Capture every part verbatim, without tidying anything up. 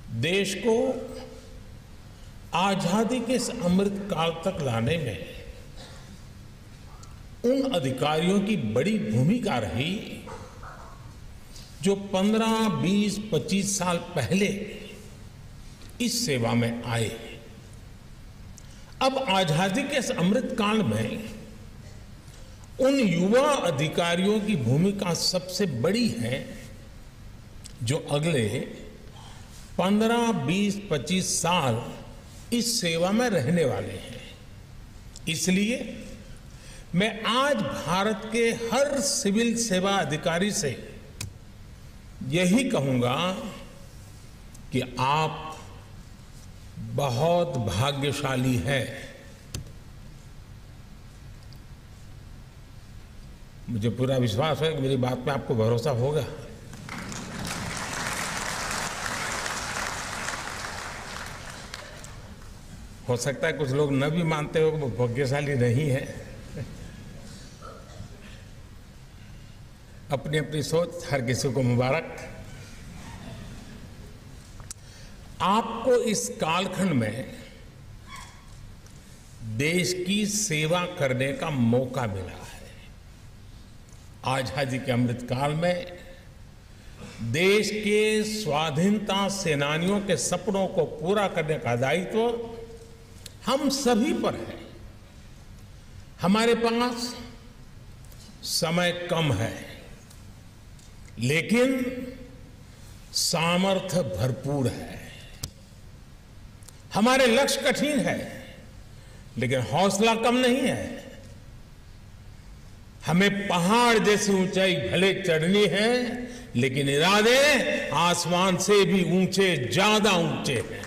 देश को आजादी के इस अमृत काल तक लाने में उन अधिकारियों की बड़ी भूमिका रही जो पंद्रह, बीस, पच्चीस साल पहले इस सेवा में आए। अब आजादी के इस अमृत काल में उन युवा अधिकारियों की भूमिका सबसे बड़ी है जो अगले पंद्रह, बीस, पच्चीस साल इस सेवा में रहने वाले हैं। इसलिए मैं आज भारत के हर सिविल सेवा अधिकारी से यही कहूंगा कि आप बहुत भाग्यशाली हैं। मुझे पूरा विश्वास है कि मेरी बात पे आपको भरोसा होगा। हो सकता है कुछ लोग न भी मानते हो कि वो भाग्यशाली नहीं है। अपनी अपनी सोच, हर किसी को मुबारक। आपको इस कालखंड में देश की सेवा करने का मौका मिला है। आजादी के अमृत काल में देश के स्वाधीनता सेनानियों के सपनों को पूरा करने का दायित्व हम सभी पर है। हमारे पास समय कम है, लेकिन सामर्थ्य भरपूर है। हमारे लक्ष्य कठिन है, लेकिन हौसला कम नहीं है। हमें पहाड़ जैसी ऊंचाई भले चढ़नी है, लेकिन इरादे आसमान से भी ऊंचे, ज्यादा ऊंचे हैं।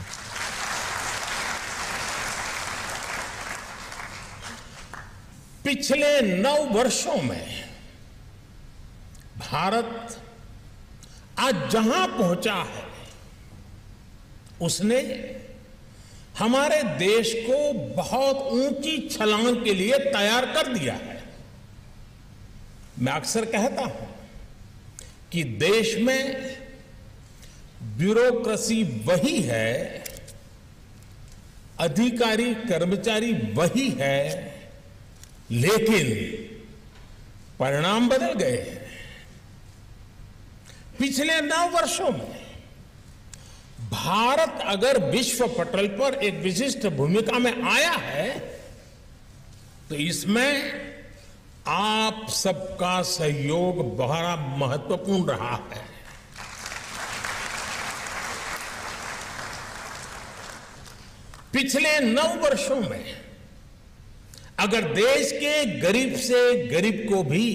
पिछले नौ वर्षों में भारत आज जहां पहुंचा है, उसने हमारे देश को बहुत ऊंची छलांग के लिए तैयार कर दिया है। मैं अक्सर कहता हूं कि देश में ब्यूरोक्रेसी वही है, अधिकारी कर्मचारी वही है, लेकिन परिणाम बदल गए हैं। पिछले नौ वर्षों में भारत अगर विश्व पटल पर एक विशिष्ट भूमिका में आया है, तो इसमें आप सबका सहयोग बड़ा महत्वपूर्ण रहा है। पिछले नौ वर्षों में अगर देश के गरीब से गरीब को भी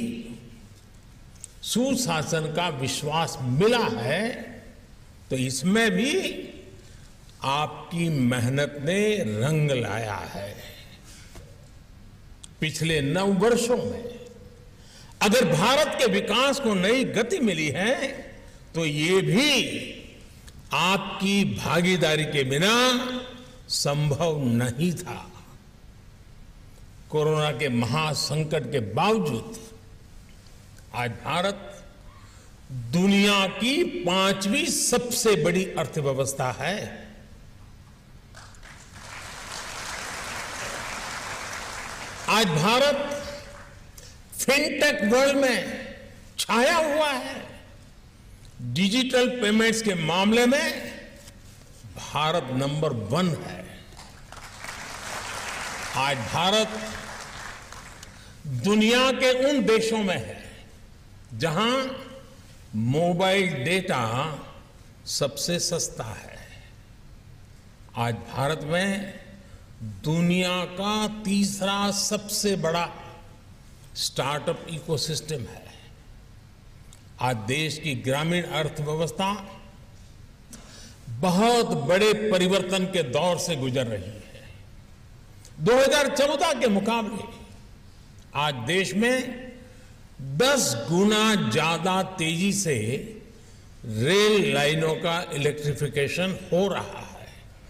सुशासन का विश्वास मिला है, तो इसमें भी आपकी मेहनत ने रंग लाया है। पिछले नौ वर्षों में अगर भारत के विकास को नई गति मिली है, तो ये भी आपकी भागीदारी के बिना संभव नहीं था। कोरोना के महासंकट के बावजूद आज भारत दुनिया की पांचवी सबसे बड़ी अर्थव्यवस्था है। आज भारत फिनटेक वर्ल्ड में छाया हुआ है। डिजिटल पेमेंट्स के मामले में भारत नंबर वन है। आज भारत दुनिया के उन देशों में है जहां मोबाइल डेटा सबसे सस्ता है। आज भारत में दुनिया का तीसरा सबसे बड़ा स्टार्टअप इकोसिस्टम है। आज देश की ग्रामीण अर्थव्यवस्था बहुत बड़े परिवर्तन के दौर से गुजर रही है। दो हज़ार चौदह के मुकाबले आज देश में दस गुना ज्यादा तेजी से रेल लाइनों का इलेक्ट्रिफिकेशन हो रहा है।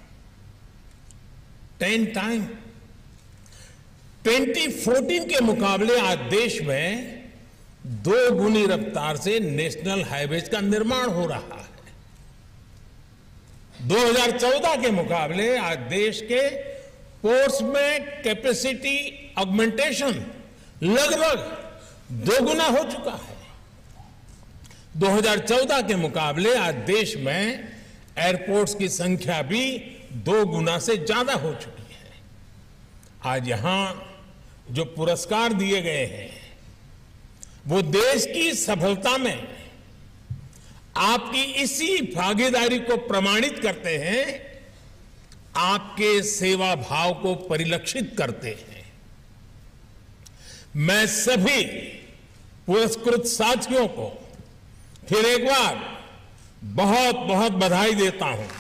टेन टाइम ट्वेंटी फोर्टीन के मुकाबले आज देश में दो गुनी रफ्तार से नेशनल हाईवेज का निर्माण हो रहा है। दो हज़ार चौदह के मुकाबले आज देश के पोर्ट्स में कैपेसिटी ऑगमेंटेशन लगभग दोगुना हो चुका है। दो हज़ार चौदह के मुकाबले आज देश में एयरपोर्ट्स की संख्या भी दो गुना से ज्यादा हो चुकी है। आज यहां जो पुरस्कार दिए गए हैं वो देश की सफलता में आपकी इसी भागीदारी को प्रमाणित करते हैं, आपके सेवा भाव को परिलक्षित करते हैं। मैं सभी पुरस्कृत साथियों को फिर एक बार बहुत बहुत बधाई देता हूं।